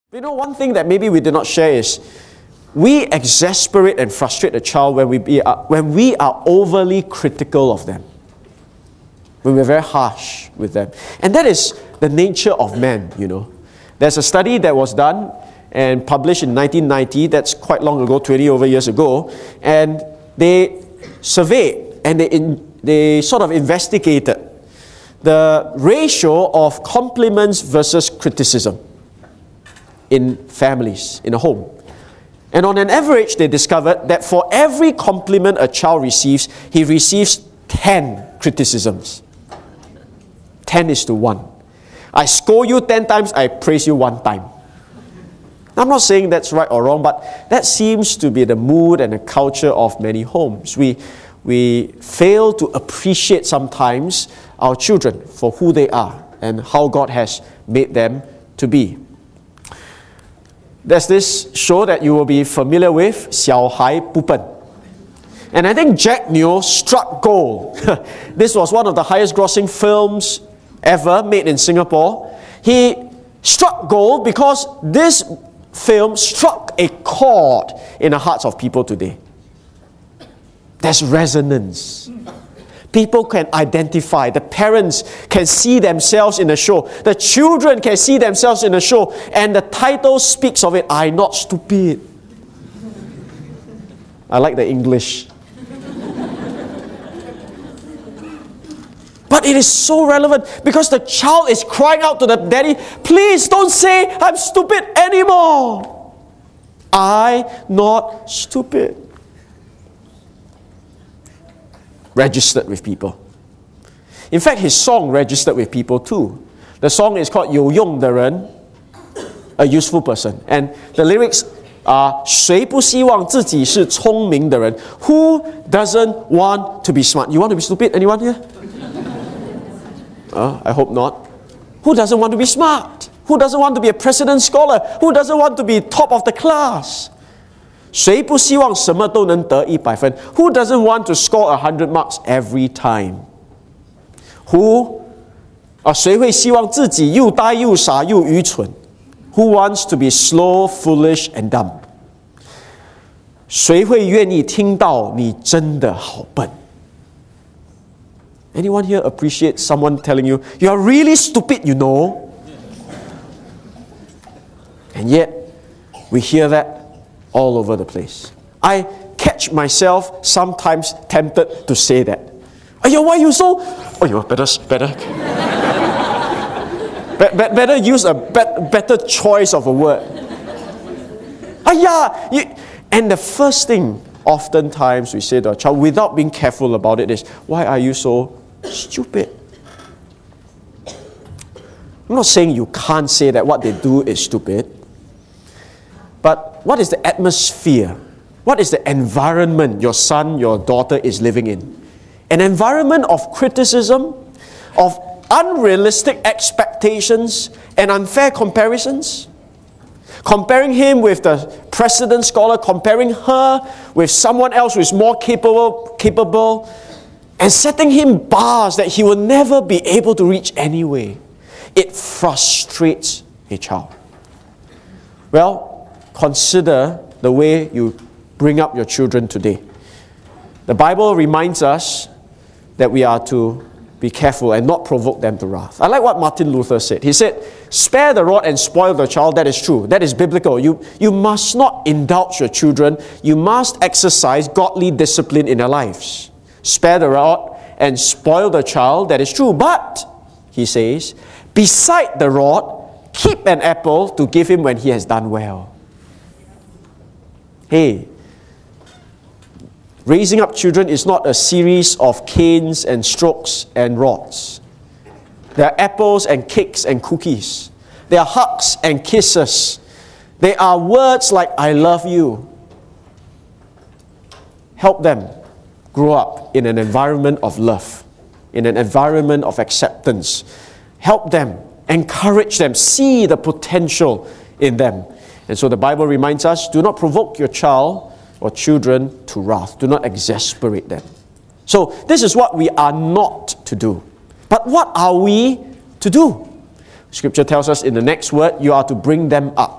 You know, one thing that maybe we did not share is we exasperate and frustrate a child when we are overly critical of them, when we're very harsh with them. And that is the nature of man, you know. There's a study that was done and published in 1990, that's quite long ago, 20 over years ago, and they surveyed and they sort of investigated the ratio of compliments versus criticism in families, in a home. And on an average, they discovered that for every compliment a child receives, he receives 10 criticisms. 10:1. I scold you 10 times, I praise you 1 time. I'm not saying that's right or wrong, but that seems to be the mood and the culture of many homes. We fail to appreciate sometimes our children for who they are and how God has made them to be. There's this show that you will be familiar with, 小孩不笨. And I think Jack Neo struck gold. This was one of the highest grossing films ever made in Singapore. He struck gold because this film struck a chord in the hearts of people today. There's resonance. People can identify. The parents can see themselves in the show. The children can see themselves in the show. And the title speaks of it. I'm not stupid. I like the English. But it is so relevant because the child is crying out to the daddy, please don't say I'm stupid anymore. I'm not stupid. Registered with people. In fact, his song registered with people too. The song is called 有用的人, a useful person. And the lyrics are 谁不希望自己是聪明的人? Who doesn't want to be smart? You want to be stupid? Anyone here? I hope not. Who doesn't want to be smart? Who doesn't want to be a president scholar? Who doesn't want to be top of the class? 谁不希望什么都能得100分? Who doesn't want to score 100 marks every time? 谁会希望自己又呆又傻又愚蠢? Who wants to be slow, foolish, and dumb? 谁会愿意听到你真的好笨? Anyone here appreciate someone telling you, you are really stupid, you know? And yet, we hear that all over the place. I catch myself sometimes tempted to say that. Ayo, why you so? Oh, you better use a better choice of a word. And the first thing oftentimes we say to our child without being careful about it is, why are you so stupid? I'm not saying you can't say that what they do is stupid. But what is the atmosphere? What is the environment your son, your daughter is living in? An environment of criticism, of unrealistic expectations and unfair comparisons? Comparing him with the president scholar, comparing her with someone else who is more capable, and setting him bars that he will never be able to reach anyway. It frustrates a child. Well, consider the way you bring up your children today. The Bible reminds us that we are to be careful and not provoke them to wrath. I like what Martin Luther said. He said, spare the rod and spoil the child. That is true. That is biblical. You must not indulge your children. You must exercise godly discipline in their lives. Spare the rod and spoil the child. That is true. But, he says, beside the rod, keep an apple to give him when he has done well. Hey, raising up children is not a series of canes and strokes and rods. There are apples and cakes and cookies. There are hugs and kisses. There are words like, I love you. Help them grow up in an environment of love, in an environment of acceptance. Help them, encourage them, see the potential in them. And so the Bible reminds us, do not provoke your child or children to wrath. Do not exasperate them. So this is what we are not to do. But what are we to do? Scripture tells us in the next word, you are to bring them up.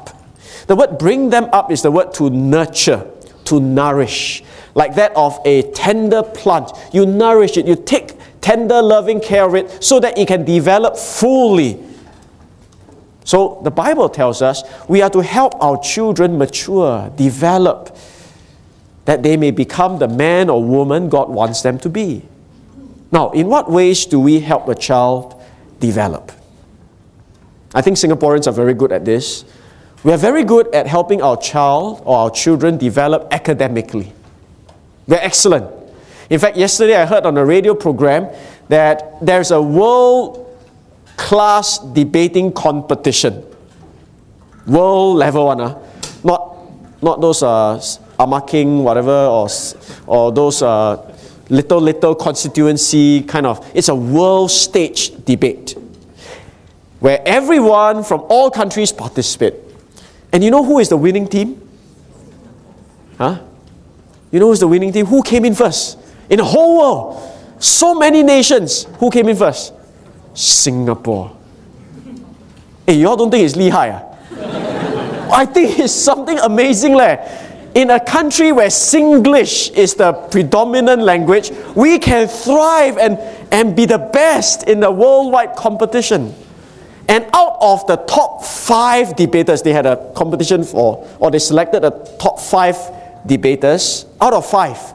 The word bring them up is the word to nurture, to nourish, like that of a tender plant. You nourish it, you take tender, loving care of it so that it can develop fully. So the Bible tells us we are to help our children mature, develop, that they may become the man or woman God wants them to be. Now, in what ways do we help a child develop? I think Singaporeans are very good at this. We are very good at helping our child or our children develop academically. They're excellent. In fact, yesterday I heard on a radio program that there's a world-class debating competition. World level one. Not those Ama King, whatever, or those little constituency kind of. It's a world stage debate where everyone from all countries participate. And you know who is the winning team? Huh? You know who's the winning team? Who came in first? In the whole world. So many nations. Who came in first? Singapore. Hey, you all don't think it's lihai? I think it's something amazing leh. In a country where Singlish is the predominant language, we can thrive and be the best in the worldwide competition. And out of the top 5 debaters, they had a competition for, or they selected the top 5 debaters. Out of 5,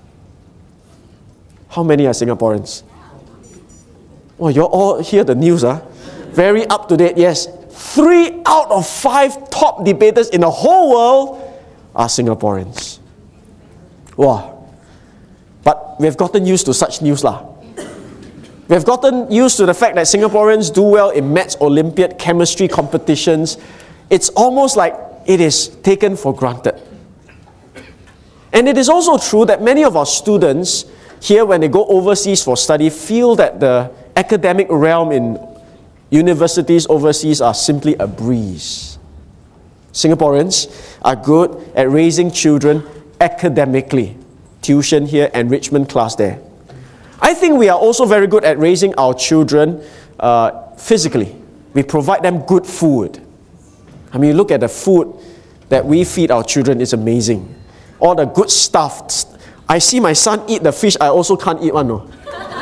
how many are Singaporeans? Oh, you all hear the news, huh? Very up to date, yes. 3 out of 5 top debaters in the whole world are Singaporeans. Wow. But we've gotten used to such news lah. We've gotten used to the fact that Singaporeans do well in maths Olympiad, chemistry competitions. It's almost like it is taken for granted. And it is also true that many of our students here, when they go overseas for study, feel that the academic realm in universities overseas are simply a breeze. Singaporeans are good at raising children academically. Tuition here, enrichment class there. I think we are also very good at raising our children physically. We provide them good food. I mean, look at the food that we feed our children, it's amazing. All the good stuff. I see my son eat the fish, I also can't eat one. No.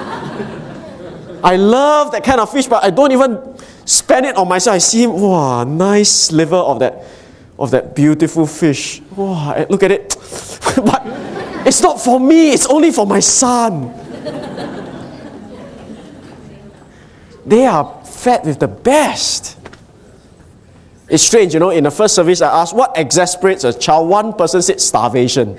I love that kind of fish, but I don't even spend it on myself. I see him, wow, nice sliver of that beautiful fish. Wow, look at it. But it's not for me, it's only for my son. They are fed with the best. It's strange, you know, in the first service I asked, what exasperates a child? One person said starvation.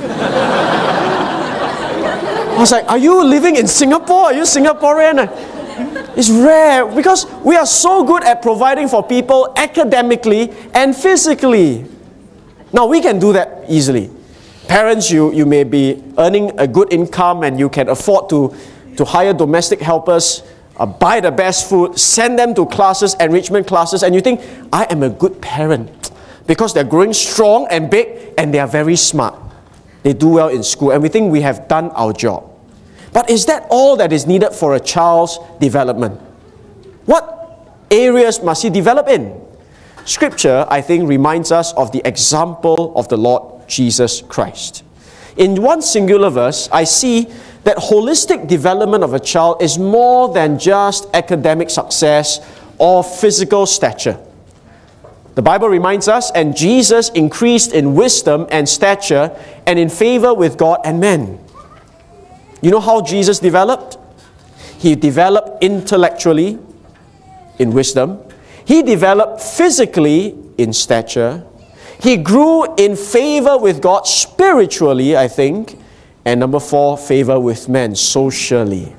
I was like, are you living in Singapore? Are you Singaporean? It's rare because we are so good at providing for people academically and physically. Now, we can do that easily. Parents, you may be earning a good income and you can afford to hire domestic helpers, buy the best food, send them to classes, enrichment classes, and you think, I am a good parent because they're growing strong and big and they are very smart. They do well in school and we think we have done our job. But is that all that is needed for a child's development? What areas must he develop in? Scripture, I think, reminds us of the example of the Lord Jesus Christ. In one singular verse, I see that holistic development of a child is more than just academic success or physical stature. The Bible reminds us, and Jesus increased in wisdom and stature and in favor with God and men. You know how Jesus developed? He developed intellectually in wisdom. He developed physically in stature. He grew in favor with God spiritually, I think. And number 4, favor with men socially.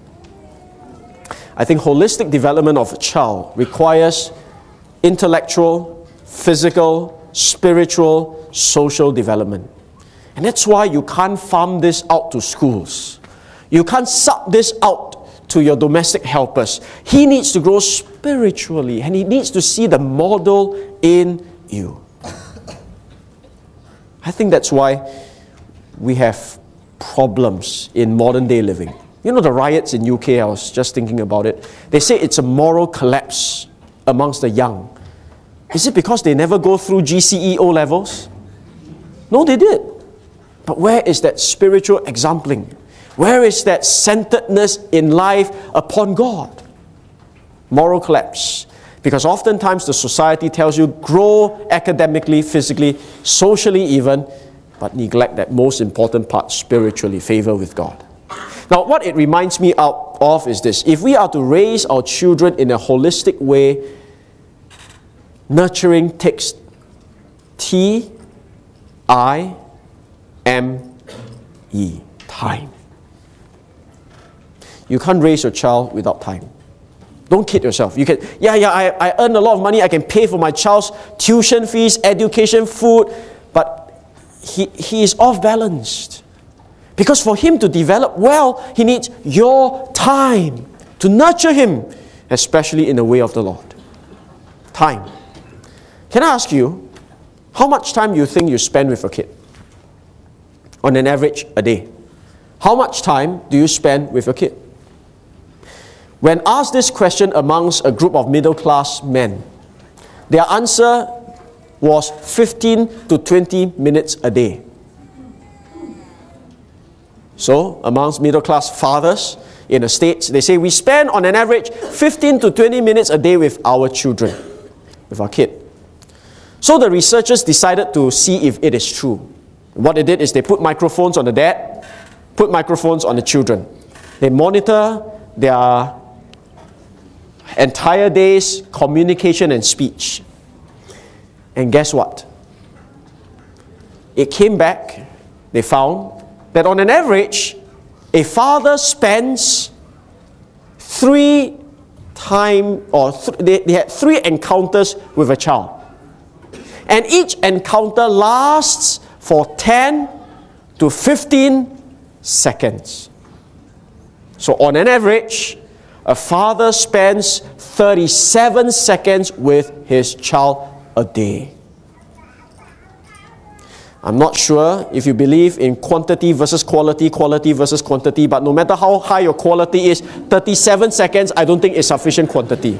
I think holistic development of a child requires intellectual, physical, spiritual, social development. And that's why you can't farm this out to schools. You can't sub this out to your domestic helpers. He needs to grow spiritually and he needs to see the model in you. I think that's why we have problems in modern day living. You know the riots in UK, I was just thinking about it. They say it's a moral collapse amongst the young. Is it because they never go through GCE O levels? No, they did. But where is that spiritual exempling? Where is that centeredness in life upon God? Moral collapse. Because oftentimes the society tells you, grow academically, physically, socially even, but neglect that most important part, spiritually, favor with God. Now, what it reminds me of is this. If we are to raise our children in a holistic way, nurturing takes T-I-M-E, time. You can't raise your child without time. Don't kid yourself. You can, I earn a lot of money, I can pay for my child's tuition fees, education, food, but he is off balanced. Because for him to develop well, he needs your time to nurture him, especially in the way of the Lord. Time. Can I ask you, how much time you think you spend with a kid? On an average, a day. How much time do you spend with a kid? When asked this question amongst a group of middle-class men, their answer was 15 to 20 minutes a day. So, amongst middle-class fathers in the States, they say we spend on an average 15 to 20 minutes a day with our children, with our kid. So the researchers decided to see if it is true. What they did is they put microphones on the dad, put microphones on the children. They monitor their entire day's communication and speech. And guess what? It came back, they found that on an average, a father spends they had 3 encounters with a child. And each encounter lasts for 10 to 15 seconds. So on an average, a father spends 37 seconds with his child a day. I'm not sure if you believe in quantity versus quality, quality versus quantity, but no matter how high your quality is, 37 seconds I don't think is sufficient quantity.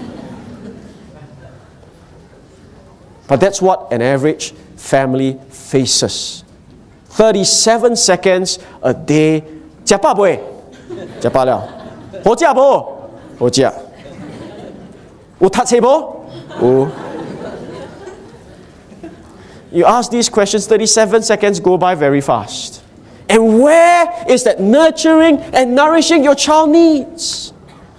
But that's what an average family faces. 37 seconds a day. 吃饱未？吃饱了。好食不？好食。有读册不？有。You ask these questions, 37 seconds go by very fast. And where is that nurturing and nourishing your child needs?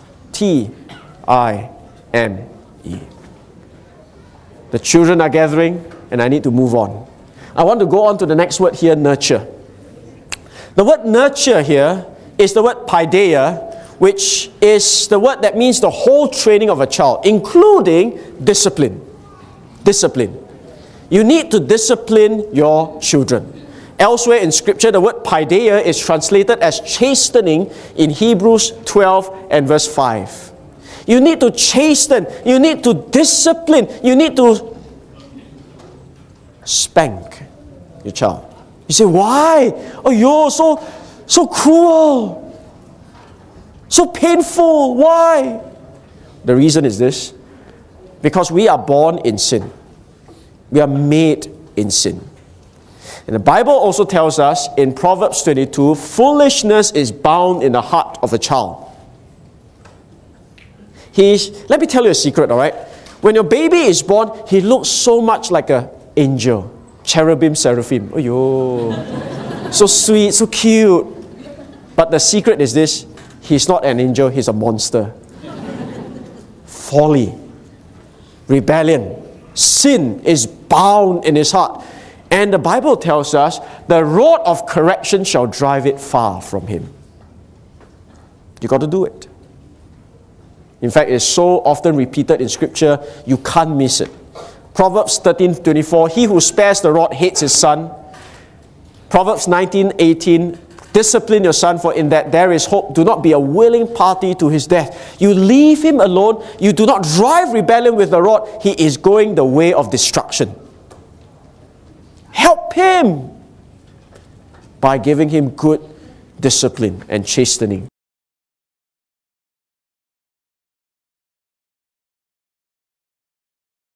T-I-M-E. The children are gathering, and I need to move on. I want to go on to the next word here, nurture. The word nurture here is the word paideia, which is the word that means the whole training of a child, including discipline. Discipline. You need to discipline your children. Elsewhere in Scripture, the word paideia is translated as chastening in Hebrews 12 and verse 5. You need to chasten, you need to discipline, you need to spank your child. You say, why? Oh, you're so cruel, so painful. Why? The reason is this: because we are born in sin. We are made in sin. And the Bible also tells us in Proverbs 22, foolishness is bound in the heart of a child. Let me tell you a secret, all right? When your baby is born, he looks so much like an angel. Cherubim, seraphim. Oh, yo. So sweet, so cute. But the secret is this: he's not an angel, he's a monster. Folly, rebellion, sin is bound in his heart. And the Bible tells us the rod of correction shall drive it far from him. You got to do it. In fact, it's so often repeated in Scripture, you can't miss it. Proverbs 13:24, he who spares the rod hates his son. Proverbs 19:18, discipline your son, for in that there is hope. Do not be a willing party to his death. You leave him alone. You do not drive rebellion with the rod. He is going the way of destruction. Help him by giving him good discipline and chastening.